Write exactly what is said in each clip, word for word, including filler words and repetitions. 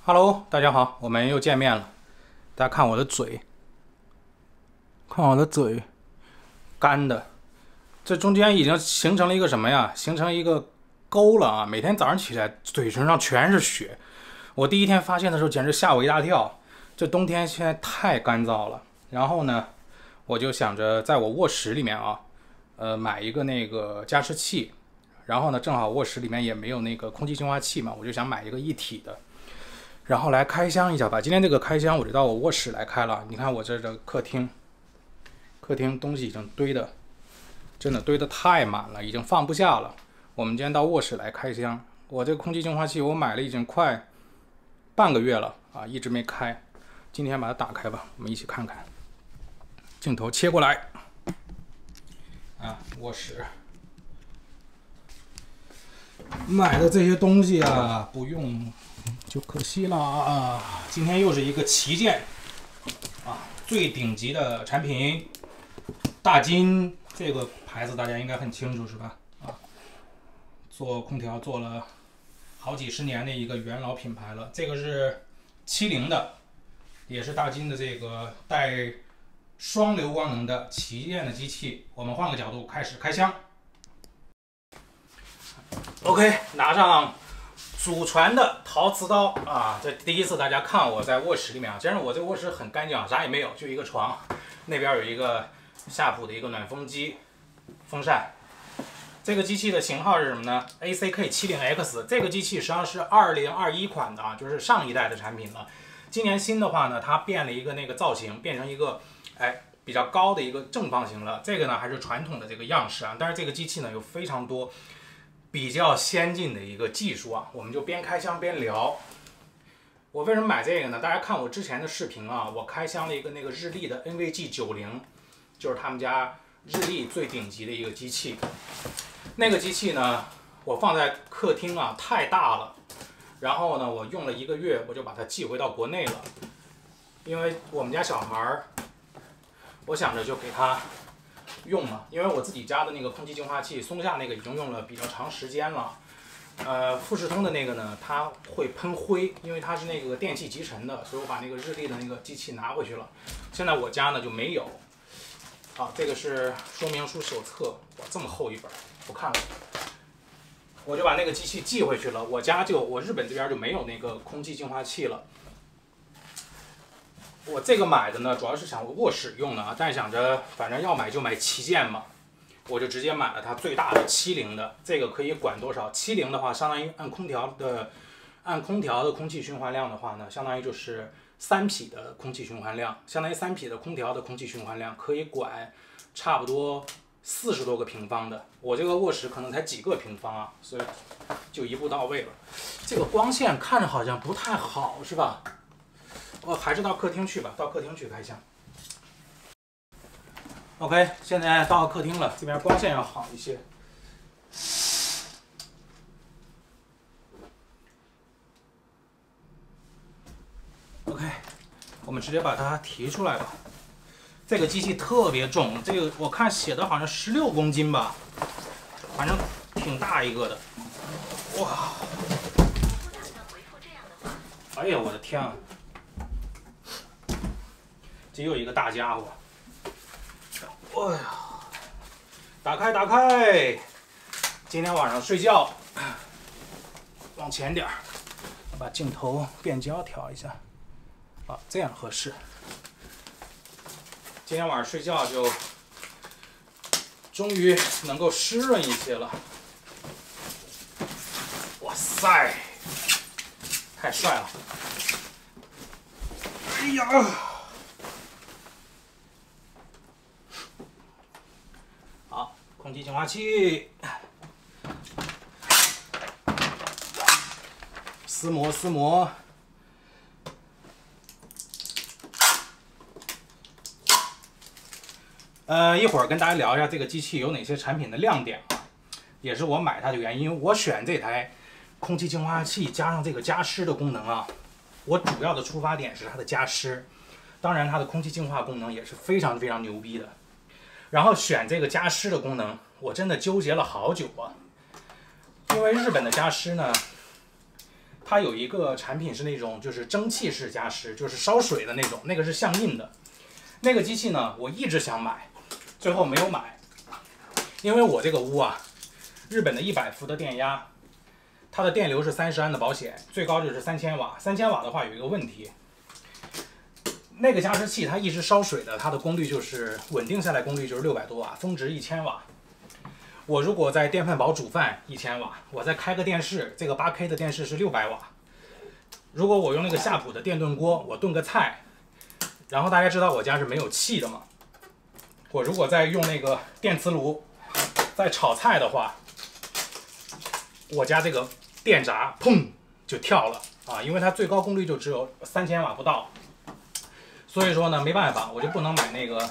Hello，大家好，我们又见面了。大家看我的嘴，看我的嘴，干的，这中间已经形成了一个什么呀？形成一个沟了啊！每天早上起来，嘴唇上全是血。我第一天发现的时候，简直吓我一大跳。这冬天现在太干燥了。然后呢，我就想着在我卧室里面啊，呃，买一个那个加湿器。然后呢，正好卧室里面也没有那个空气净化器嘛，我就想买一个一体的。然后来开箱一下吧。今天这个开箱我就到我卧室来开了。你看我这个客厅，客厅东西已经堆的，真的堆得太满了，已经放不下了。我们今天到卧室来开箱。我这个空气净化器我买了已经快半个月了啊，一直没开。今天把它打开吧，我们一起看看。镜头切过来，啊，卧室。买的这些东西啊，不用就可惜了啊！今天又是一个旗舰啊，最顶级的产品，大金这个牌子大家应该很清楚是吧？啊，做空调做了好几十年的一个元老品牌了。这个是七零的，也是大金的这个带双流光能的旗舰的机器。我们换个角度开始开箱。OK， 拿上祖传的陶瓷刀啊！这第一次大家看我在卧室里面啊，其实我这个卧室很干净啊，啥也没有，就一个床，那边有一个夏普的一个暖风机、风扇。这个机器的型号是什么呢 ？A C K 七十 X， 这个机器实际上是二零二一款的啊，就是上一代的产品了。今年新的话呢，它变了一个那个造型，变成一个哎比较高的一个正方形了。这个呢还是传统的这个样式啊，但是这个机器呢有非常多比较先进的一个技术啊，我们就边开箱边聊。我为什么买这个呢？大家看我之前的视频啊，我开箱了一个那个日立的 N V G 九十，就是他们家日立最顶级的一个机器。那个机器呢，我放在客厅啊，太大了。然后呢，我用了一个月，我就把它寄回到国内了。因为我们家小孩儿，我想着就给他用嘛，因为我自己家的那个空气净化器，松下那个已经用了比较长时间了。呃，富士通的那个呢，它会喷灰，因为它是那个电器集成的，所以我把那个日立的那个机器拿回去了。现在我家呢就没有。好，这个是说明书手册，哇，这么厚一本，不看了。我就把那个机器寄回去了。我家就我日本这边就没有那个空气净化器了。我这个买的呢，主要是想卧室用的啊，但是想着反正要买就买旗舰嘛，我就直接买了它最大的七零的，这个可以管多少？七零的话，相当于按空调的，按空调的空气循环量的话呢，相当于就是三匹的空气循环量，相当于三匹的空调的空气循环量，可以管差不多四十多个平方的。我这个卧室可能才几个平方啊，所以就一步到位了。这个光线看着好像不太好，是吧？我还是到客厅去吧，到客厅去开箱。OK， 现在到客厅了，这边光线要好一些。OK， 我们直接把它提出来吧。这个机器特别重，这个我看写的好像十六公斤吧，反正挺大一个的。哇！哎呀，我的天啊！这又一个大家伙。哎呀，打开打开！今天晚上睡觉，往前点儿，把镜头变焦调一下，啊，这样合适。今天晚上睡觉就终于能够湿润一些了。哇塞，太帅了！哎呀！空气净化器，撕膜撕膜。呃，一会儿跟大家聊一下这个机器有哪些产品的亮点啊，也是我买它的原因。我选这台空气净化器加上这个加湿的功能啊，我主要的出发点是它的加湿，当然它的空气净化功能也是非常非常牛逼的。然后选这个加湿的功能，我真的纠结了好久啊，因为日本的加湿呢， 它有一个产品是那种就是蒸汽式加湿，就是烧水的那种，那个是相应的。那个机器呢，我一直想买，最后没有买，因为我这个屋啊，日本的一百伏的电压，它的电流是三十安的保险，最高就是三千瓦。三千瓦的话有一个问题，那个加湿器它一直烧水的，它的功率就是稳定下来功率就是六百多瓦，峰值一千瓦。我如果在电饭煲煮饭一千瓦，我再开个电视，这个 八 K 的电视是六百瓦。如果我用那个夏普的电炖锅，我炖个菜，然后大家知道我家是没有气的嘛，我如果再用那个电磁炉再炒菜的话，我家这个电闸砰就跳了啊，因为它最高功率就只有三千瓦不到。所以说呢，没办法，我就不能买那个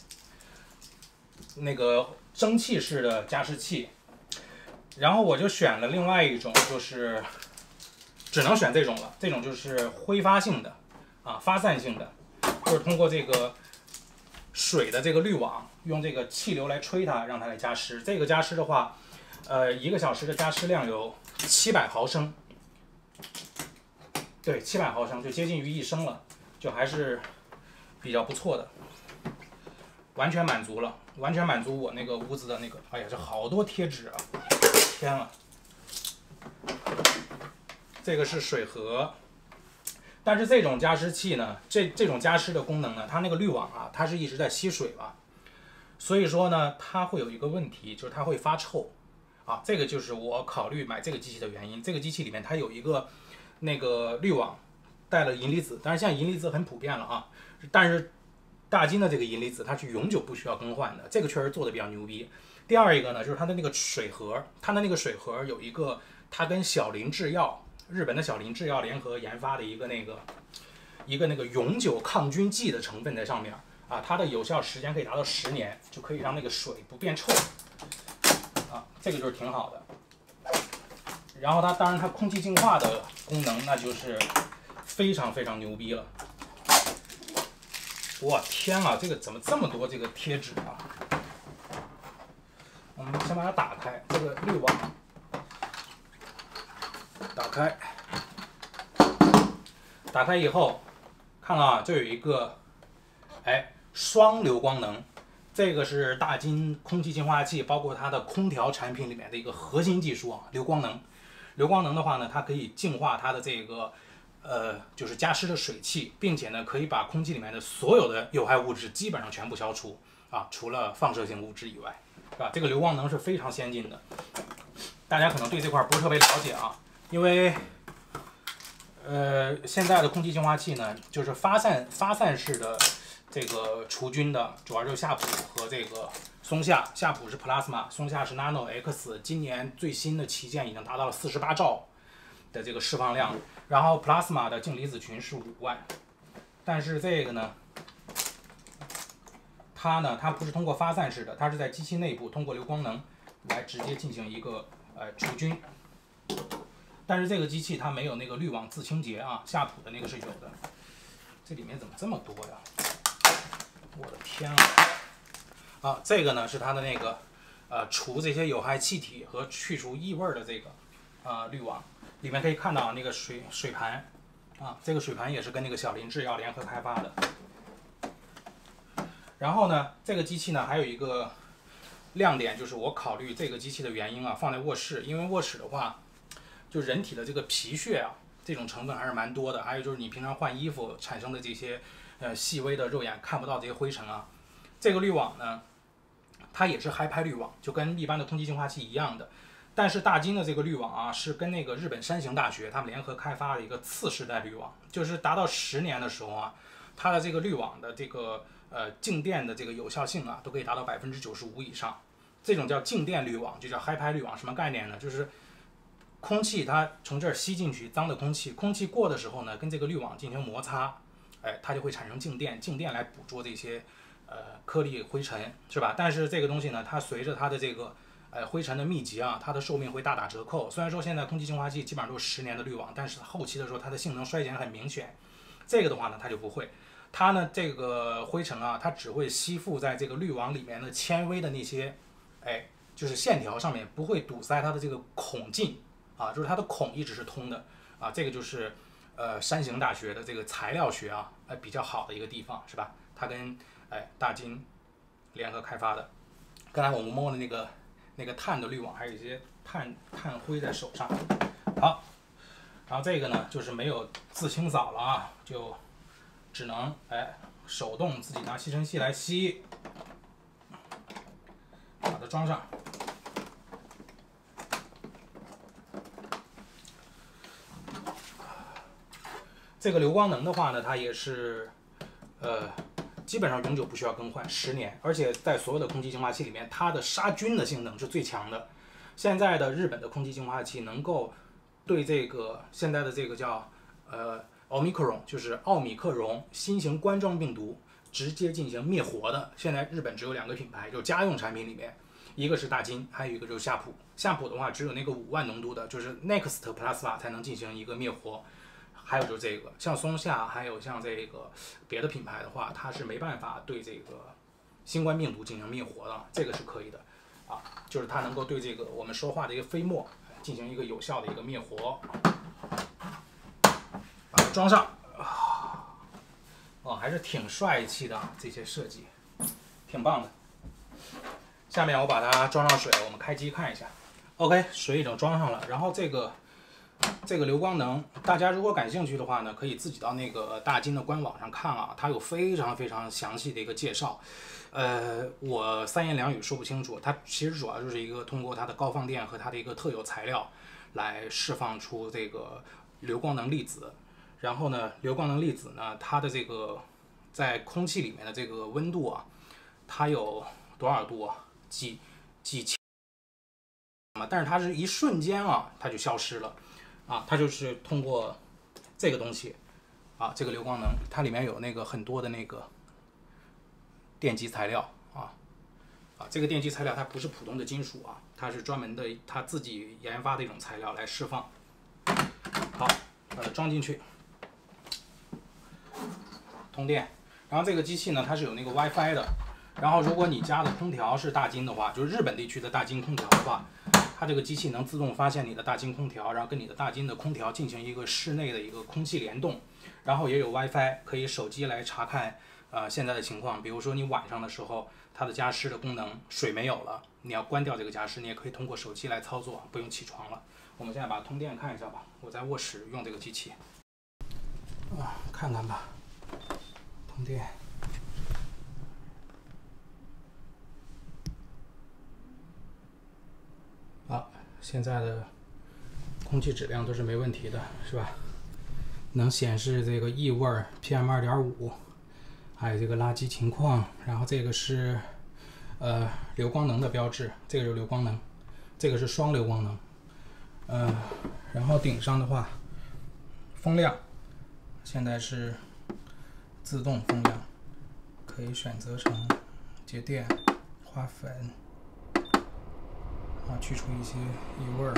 那个蒸汽式的加湿器，然后我就选了另外一种，就是只能选这种了。这种就是挥发性的啊，发散性的，就是通过这个水的这个滤网，用这个气流来吹它，让它来加湿。这个加湿的话，呃，一个小时的加湿量有七百毫升，对，七百毫升就接近于一升了，就还是比较不错的，完全满足了，完全满足我那个屋子的那个。哎呀，这好多贴纸啊！天啊！这个是水盒，但是这种加湿器呢，这这种加湿的功能呢，它那个滤网啊，它是一直在吸水吧，所以说呢，它会有一个问题，就是它会发臭啊。这个就是我考虑买这个机器的原因。这个机器里面它有一个那个滤网带了银离子，但是现在银离子很普遍了啊。但是大金的这个银离子它是永久不需要更换的，这个确实做的比较牛逼。第二一个呢，就是它的那个水盒，它的那个水盒有一个，它跟小林制药，日本的小林制药联合研发的一个那个一个那个永久抗菌剂的成分在上面啊，它的有效时间可以达到十年，就可以让那个水不变臭啊，这个就是挺好的。然后它当然它空气净化的功能那就是非常非常牛逼了。我天啊，这个怎么这么多这个贴纸啊？我们先把它打开，这个滤网打开，打开以后，看了啊，这有一个，哎，双流光能，这个是大金空气净化器，包括它的空调产品里面的一个核心技术啊，流光能。流光能的话呢，它可以净化它的这个。呃，就是加湿的水汽，并且呢，可以把空气里面的所有的有害物质基本上全部消除啊，除了放射性物质以外，是吧？这个流光能是非常先进的，大家可能对这块不是特别了解啊，因为呃，现在的空气净化器呢，就是发散发散式的这个除菌的，主要就是夏普和这个松下，夏普是 Plasma， 松下是 Nano X， 今年最新的旗舰已经达到了四十八兆的这个释放量。然后 Plasma 的净离子群是五万，但是这个呢，它呢，它不是通过发散式的，它是在机器内部通过流光能来直接进行一个呃除菌。但是这个机器它没有那个滤网自清洁啊，夏普的那个是有的。这里面怎么这么多呀？我的天啊！啊，这个呢是它的那个呃除这些有害气体和去除异味的这个啊、呃、滤网。里面可以看到那个水水盘，啊，这个水盘也是跟那个小林制药联合开发的。然后呢，这个机器呢还有一个亮点，就是我考虑这个机器的原因啊，放在卧室，因为卧室的话，就人体的这个皮屑啊，这种成分还是蛮多的。还有就是你平常换衣服产生的这些呃细微的肉眼看不到这些灰尘啊，这个滤网呢，它也是嗨拍滤网，就跟一般的空气净化器一样的。但是大金的这个滤网啊，是跟那个日本山形大学他们联合开发的一个次世代滤网，就是达到十年的时候啊，它的这个滤网的这个呃静电的这个有效性啊，都可以达到百分之九十五以上。这种叫静电滤网，就叫嗨拍滤网，什么概念呢？就是空气它从这儿吸进去脏的空气，空气过的时候呢，跟这个滤网进行摩擦，哎，它就会产生静电，静电来捕捉这些呃颗粒灰尘，是吧？但是这个东西呢，它随着它的这个呃，灰尘的密集啊，它的寿命会大打折扣。虽然说现在空气净化器基本上都是十年的滤网，但是后期的时候它的性能衰减很明显。这个的话呢，它就不会，它呢这个灰尘啊，它只会吸附在这个滤网里面的纤维的那些，哎，就是线条上面，不会堵塞它的这个孔径啊，就是它的孔一直是通的啊，这个就是呃山形大学的这个材料学啊，呃比较好的一个地方，是吧？它跟哎大金联合开发的。刚才我们摸的那个那个碳的滤网，还有一些碳碳灰在手上。好，然后这个呢就是没有自清扫了啊，就只能哎手动自己拿吸尘器来吸，把它装上。这个流光能的话呢，它也是，呃，基本上永久不需要更换，十年，而且在所有的空气净化器里面，它的杀菌的性能是最强的。现在的日本的空气净化器能够对这个现在的这个叫呃奥密克戎，就是奥米克戎新型冠状病毒直接进行灭活的，现在日本只有两个品牌，就家用产品里面，一个是大金，还有一个就是夏普。夏普的话，只有那个五万浓度的，就是 Next Plasma 才能进行一个灭活。还有就是这个，像松下，还有像这个别的品牌的话，它是没办法对这个新冠病毒进行灭活的，这个是可以的，啊，就是它能够对这个我们说话的一个飞沫进行一个有效的一个灭活，把它装上，啊，哦，还是挺帅气的这些设计，挺棒的。下面我把它装上水，我们开机看一下。OK， 水已经装上了，然后这个。这个流光能，大家如果感兴趣的话呢，可以自己到那个大金的官网上看啊，它有非常非常详细的一个介绍。呃，我三言两语说不清楚，它其实主要就是一个通过它的高放电和它的一个特有材料来释放出这个流光能粒子。然后呢，流光能粒子呢，它的这个在空气里面的这个温度啊，它有多少度啊？几几千，但是它是一瞬间啊，它就消失了。啊，它就是通过这个东西，啊，这个流光能，它里面有那个很多的那个电极材料啊，啊，这个电极材料它不是普通的金属啊，它是专门的，它自己研发的一种材料来释放。好，把它装进去，通电。然后这个机器呢，它是有那个 WiFi 的。然后如果你家的空调是大金的话，就是日本地区的大金空调的话。它这个机器能自动发现你的大金空调，然后跟你的大金的空调进行一个室内的一个空气联动，然后也有 WiFi， 可以手机来查看呃现在的情况。比如说你晚上的时候，它的加湿的功能水没有了，你要关掉这个加湿，你也可以通过手机来操作，不用起床了。我们现在把通电看一下吧，我在卧室用这个机器，啊，看看吧，通电。啊，现在的空气质量都是没问题的，是吧？能显示这个异味 P M 二点五， 还有这个垃圾情况。然后这个是呃流光能的标志，这个就是流光能，这个是双流光能。呃，然后顶上的话，风量现在是自动风量，可以选择成节电、花粉。啊，去除一些异味儿。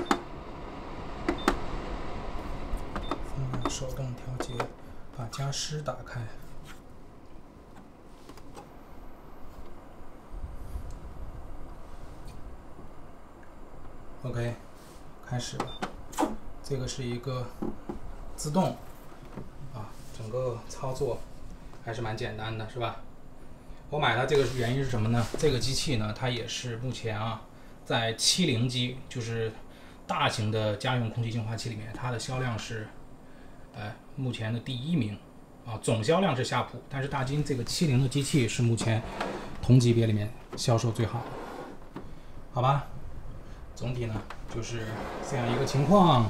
风量手动调节，把加湿打开。OK， 开始了。这个是一个自动，啊，整个操作还是蛮简单的，是吧？我买它这个原因是什么呢？这个机器呢，它也是目前啊。在七零机，就是大型的家用空气净化器里面，它的销量是，呃，目前的第一名，啊，总销量是夏普，但是大金这个七零的机器是目前同级别里面销售最好的，好吧？总体呢就是这样一个情况。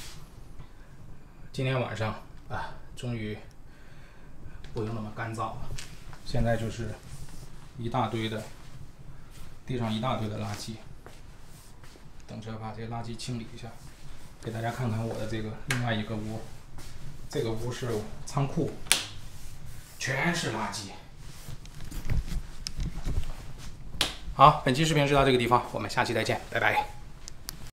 今天晚上啊，终于不用那么干燥了，现在就是一大堆的，地上一大堆的垃圾。等着把这个垃圾清理一下，给大家看看我的这个另外一个屋。这个屋是仓库，全是垃圾。好，本期视频就到这个地方，我们下期再见，拜拜。